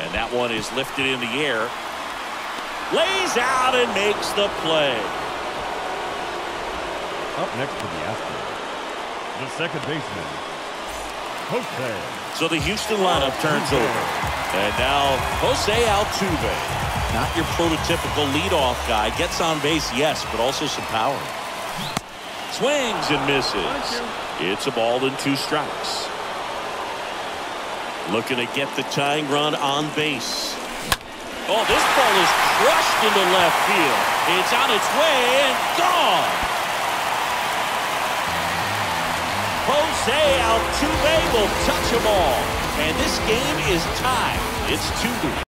And that one is lifted in the air. Lays out and makes the play. Up next for the Astros, the second baseman, Jose. So the Houston lineup turns over. And now Jose Altuve. Not your prototypical leadoff guy. Gets on base, yes, but also some power. Swings and misses. It's a ball and 2 strikes. Looking to get the tying run on base. Oh, this ball is crushed into left field. It's on its way and gone. Jose Altuve will touch them all. And this game is tied. It's 2-2.